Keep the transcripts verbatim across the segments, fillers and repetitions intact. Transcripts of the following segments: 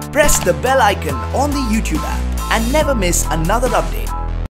Press the bell icon on the YouTube app and never miss another update.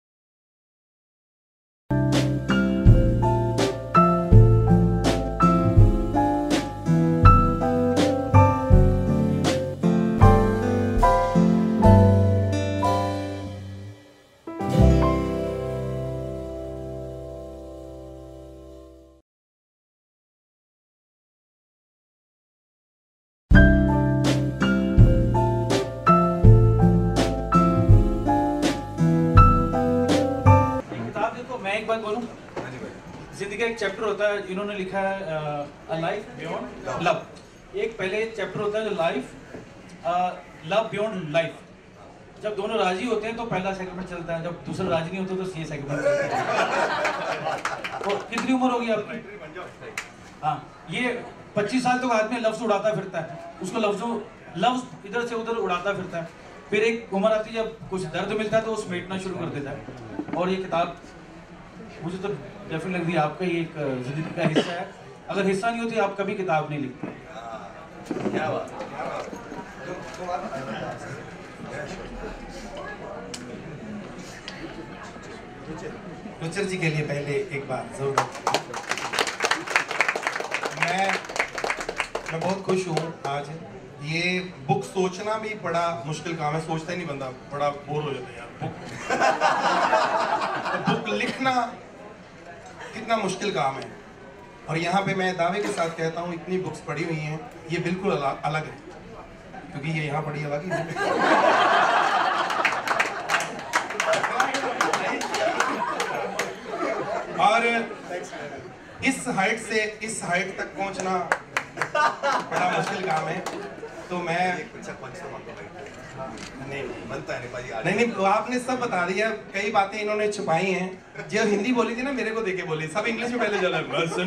जिंदगी का एक chapter होता है, इन्होंने लिखा है अ लाइफ बियॉन्ड लव। एक पहले चैप्टर होता है जो लाइफ लव बियॉन्ड लाइफ। जब दोनों राजी होते हैं तो पहला सेगमेंट चलता है, जब दूसरा राजी नहीं होता तो ये सेगमेंट चलता है। तो कितनी उम्र होगी आपकी? हाँ, ये पच्चीस साल तक तो आदमी लफ्ज उड़ाता फिरता है, उसको लफ्जों लफ्ज इधर से उधर उड़ाता फिरता है। फिर एक उम्र आती है जब कुछ दर्द मिलता है तो वो समेटना शुरू कर देता है। और ये किताब मुझे तो डेफिनेटली लगती है आपका ये एक जिंदगी का हिस्सा है। अगर हिस्सा नहीं होती आप कभी किताब नहीं लिखते। क्या बात, क्या बात। रुचिर जी के लिए पहले एक बात जरूर, मैं मैं बहुत खुश हूँ आज। ये बुक सोचना भी बड़ा मुश्किल काम है, सोचता ही नहीं बंदा, बड़ा बोर हो जाता है यार। बुक बुक लिखना कितना मुश्किल काम है। और यहाँ पे मैं दावे के साथ कहता हूँ इतनी बुक्स पढ़ी हुई हैं, ये बिल्कुल अलग अलग है, क्योंकि ये यहाँ पढ़ी अलग ही है। और इस हाइट से इस हाइट तक पहुँचना बड़ा मुश्किल काम है। तो मैं नहीं बनता है नहीं नहीं तो आपने सब बता दिया, कई बातें इन्होंने छुपाई हैं। जो हिंदी बोली थी ना, मेरे को देके बोली, सब इंग्लिश में पहले चला।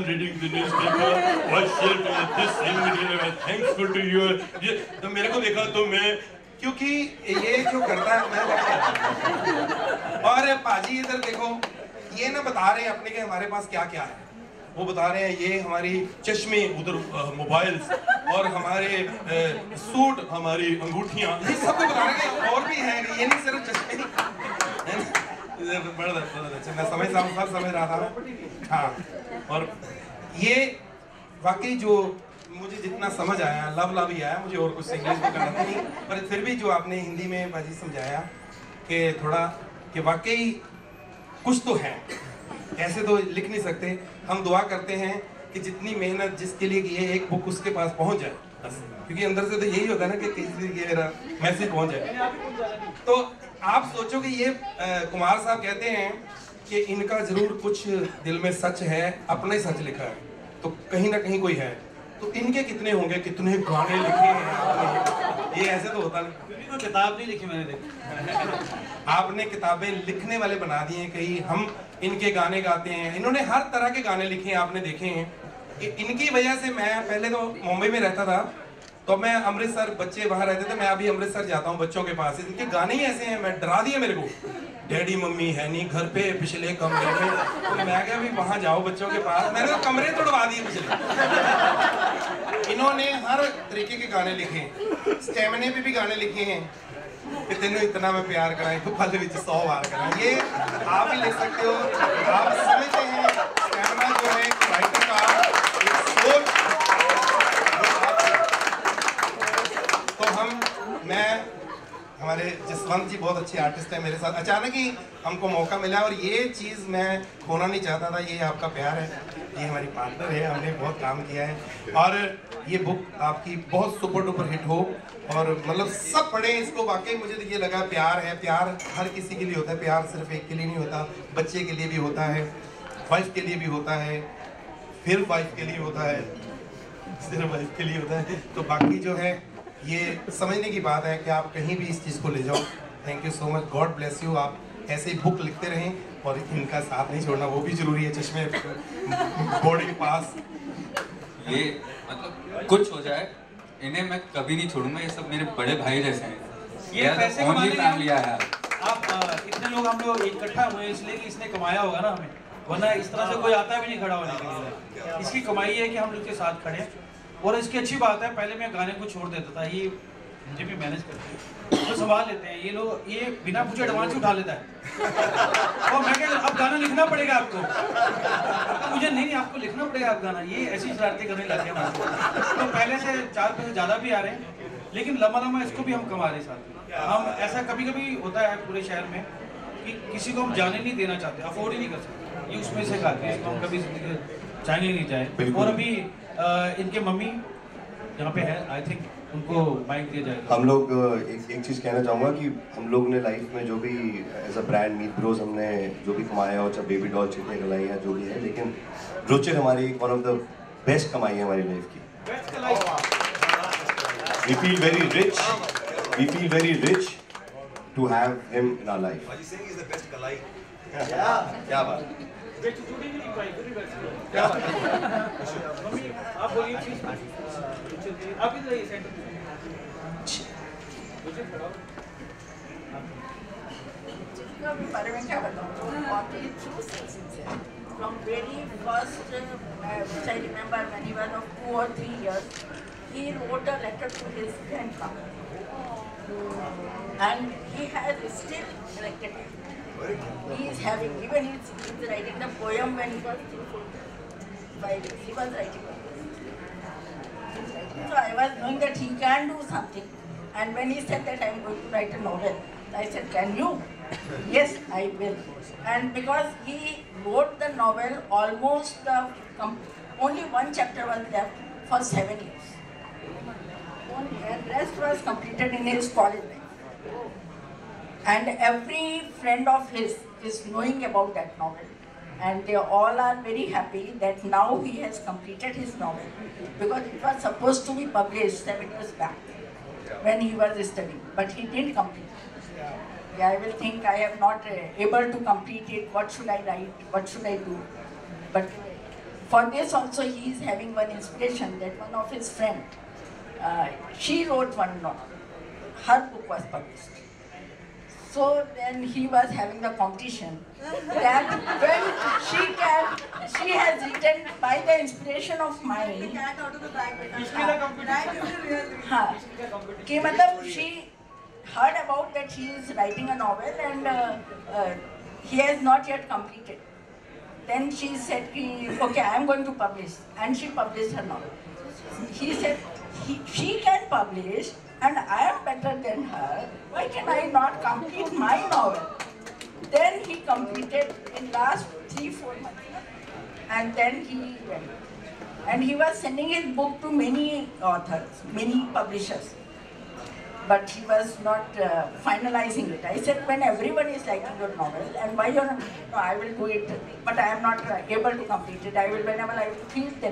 तो मेरे को देखा तो मैं, क्योंकि ये जो करता है मैं। और पाजी इधर देखो, ये ना बता रहे हैं अपने के हमारे पास क्या क्या है। वो बता रहे हैं ये हमारी चश्मे, उधर मोबाइल्स, और हमारे आ, सूट, हमारी अंगूठियाँ, ये सब बता रहे हैं। और भी है, ये नहीं सिर्फ चश्मे। बड़ा अच्छा, मैं समझ सब समझ रहा था। हाँ, और ये वाकई जो मुझे जितना समझ आया, लव लव ही आया मुझे, और कुछ इंग्लिश में करना नहीं। पर फिर भी जो आपने हिंदी में बाजी समझाया कि थोड़ा कि वाकई कुछ तो है, ऐसे तो लिख नहीं सकते। हम दुआ करते हैं कि जितनी मेहनत जिसके लिए की है, एक बुक उसके पास पहुंच जाए, क्योंकि अंदर से तो यही होता है ना कि किसी के मेरा मैसेज पहुंच जाए। तो आप सोचो कि ये आ, कुमार साहब कहते हैं कि इनका जरूर कुछ दिल में सच है, अपना ही सच लिखा है, तो कहीं ना कहीं कोई है। तो इनके कितने होंगे, कितने गाने लिखे हैं आपने? ये ऐसे तो होता नहीं। कोई किताब नहीं लिखी मैंने, देखी आपने किताबें लिखने वाले बना दिए हैं। कहीं हम इनके गाने गाते हैं, इन्होंने हर तरह के गाने लिखे हैं, आपने देखे हैं। इनकी वजह से मैं पहले तो मुंबई में रहता था, तो मैं अमृतसर, बच्चे वहाँ रहते थे, मैं अभी अमृतसर जाता हूँ बच्चों के पास। इनके गाने ही ऐसे हैं, मैं डरा दिया मेरे को। डैडी मम्मी है नहीं घर पे, पिछले कमरे में। तो मैं क्या भी वहाँ जाओ बच्चों के पास, मैंने तो कमरे तोड़वा दिए पिछले। इन्होंने हर तरीके के गाने लिखे, स्टेमिने पे भी गाने लिखे हैं कि तेनों इतना मैं प्यार कराएं तो पल विच सौ बार कराएं। ये आप ही लिख सकते हो। आप समझते हैं स्टेमिना जो है राइटर का एक सोच। तो हम मैं हमारे जसवंत जी बहुत अच्छे आर्टिस्ट हैं मेरे साथ, अचानक ही हमको मौका मिला, और ये चीज़ मैं खोना नहीं चाहता था। ये आपका प्यार है, ये हमारी पार्टनर है, हमने बहुत काम किया है। और ये बुक आपकी बहुत सुपर डुपर हिट हो, और मतलब सब पढ़े इसको। वाकई मुझे तो ये लगा प्यार है, प्यार हर किसी के लिए होता है। प्यार सिर्फ एक के लिए नहीं होता, बच्चे के लिए भी होता है, वाइफ के लिए भी होता है, फिर वाइफ के लिए होता है, सिर्फ वाइफ के लिए होता है। तो बाकी जो है ये समझने की बात है कि आप कहीं भी इस चीज़ को ले जाओ। Thank you so much, God bless you. आप ऐसे ही बुक लिखते रहें, और इनका साथ नहीं छोड़ना, वो भी जरूरी है। चश्मे बॉडी के पास ये मतलब कुछ हो जाए, इन्हें मैं कभी नहीं छोड़ूंगा। ये सब मेरे बड़े भाई जैसे हैं। ये पैसे कमाने फैमिली आया। आप इतने लोग हम लोग इकट्ठा हुए इसलिए कि इसने कमाया होगा ना हमें, वरना इस तरह से कोई आता भी नहीं खड़ा होने के लिए। इसकी कमाई है कि हम लोग के साथ खड़े। और इसकी अच्छी बात है, पहले मैं गाने को छोड़ देता था, ये मुझे भी मैनेज करते हैं, तो संभाल लेते हैं ये लोग, ये बिना पूछे एडवांस उठा लेता है। और मैं क्या अब गाना लिखना पड़ेगा आपको, मुझे नहीं नहीं आपको लिखना पड़ेगा आप गाना, ये ऐसी शरारतें करने लगे हैं। तो पहले से चार पैसे ज़्यादा भी आ रहे हैं, लेकिन लम्बा लम्बा इसको भी हम कमा रहे हैं साथ। हम ऐसा कभी कभी होता है पूरे शहर में कि किसी को हम जाने नहीं देना चाहते, अफोर्ड ही नहीं कर सकते, ये उसमें से खाते हैं, इसको हम कभी जिंदगी चाहेंगे नहीं जाए। और अभी आ, इनके मम्मी यहाँ पे है, आई थिंक उनको माइक दिया जाएगा। हम लोग एक एक चीज़ कहना चाहूँगा कि हम लोग ने लाइफ में जो भी as a brand Meet bros हमने जो भी कमाया हो, चाहे बेबी डॉल चिकने कलाई या जो भी है, लेकिन रुचिर हमारी वन ऑफ द बेस्ट कमाई है हमारी लाइफ की। We feel very rich, we feel very rich to have him in our life. क्या बात, क्या बात मम्मी आप बोलिए, आप इधर आइए सेंटर में। बारे में क्या बताऊँ, from very first, uh, which I remember when he was of two or three years, he wrote a letter to his grandpa, and he has still collected it. He is having, even he is writing the poem when he was three, four, five years. He was writing. So I was knowing that he can do something, and when he said that I am going to write a novel, I said, can you? Yes, I will. And because he wrote the novel, almost the only one chapter was left for seven years, and rest was completed in his college life. And every friend of his is knowing about that novel, and they all are very happy that now he has completed his novel, because it was supposed to be published seven years back when he was studying, but he didn't complete it. Yeah, I will think I am not uh, able to complete it. What should I write? What should I do? But for this also he is having one inspiration, that one of his friend, uh, she wrote one novel. Her book was published. So then he was having the competition that when she can, she has written by the inspiration of mine. हाँ, कि मतलब she heard about that she is writing a novel and uh, uh, he has not yet completed. Then she said, okay, I am going to publish, and she published her novel. He said, he, she can publish, and I am better than her, why can I not complete my novel? Then he completed in last three, four months. And then he went. And he was sending his book to many authors, many publishers. But he was not uh, finalizing it. I said, when everyone is liking your novel, and why you're not, no, I will do it, but I am not uh, able to complete it. I will, whenever I feel then.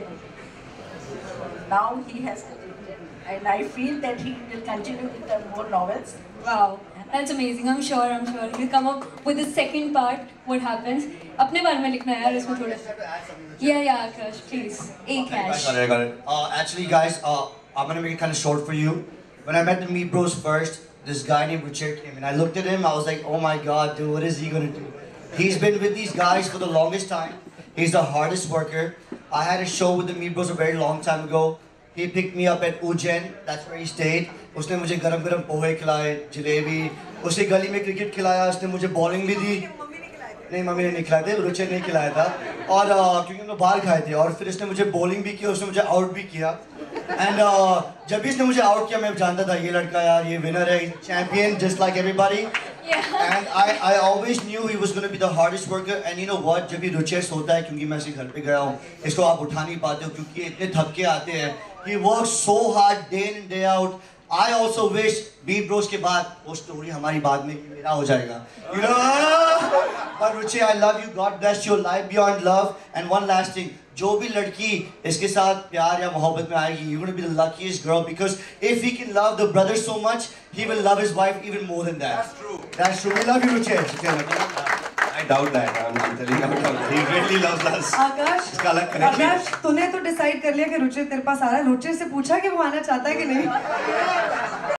Now he has completed, and I feel that he will continue with the more novels. Wow, that's amazing. I'm sure, I'm sure. He'll come up with the second part, what happens. अपने बारे में लिखना है यार इसमें थोड़ा. Yeah, yeah, Akash, please. A cash. Got it, got it. Uh, actually, guys, uh, I'm gonna make it kind of short for you. When I met the Meet Bros first, this guy named Ruchir came and I looked at him, I was like, oh my god, dude, what is he gonna do? He's been with these guys for the longest time. He's the hardest worker. I had a show with the Meet Bros a very long time ago. He picked me up at Ujjain, that's where he stayed. उसने मुझे गरम गरम पोहे खिलाए, जलेबी. उसी गली में cricket खिलाया, उसने मुझे बॉलिंग भी दी. नहीं, मम्मी ने नहीं खिलाए थे, रुचि ने खिलाया था. और क्योंकि हम लोग बाहर खाए थे, और फिर इसने मुझे बॉलिंग भी किया, उसने मुझे आउट भी किया. एंड uh, जब भी इसने मुझे आउट किया, मैं जानता था ये लड़का यार ये विनर है, champion just like everybody. And I I always knew he was gonna be the hardest worker. And you know what, जब भी रुचि सोता है, क्योंकि मैं इसके घर पे गया हूँ, इसको आप उठा नहीं पाते हो क्योंकि इतने थक के आते हैं. He works so hard day in and day out. I also wish Meet Bros के बाद वो स्टोरी हमारी बाद में मेरा हो जाएगा. You know? But Ruchi, I love you. God bless your life beyond love. And one last thing, जो भी लड़की इसके साथ प्यार या मोहब्बत में आएगी, you're gonna be the luckiest girl because if he can love the brother so much, he will love his wife even more than that. That's true. That's true. We love you, Ruchi. I doubt that. I'm, I'm telling you, he really loves us. आकाश, इसका अलग connection. आकाश, तूने तो decide कर लिया कि रुचिर तेरे पास आ रहा है. रुचिर से पूछा कि वो आना चाहता है कि नहीं?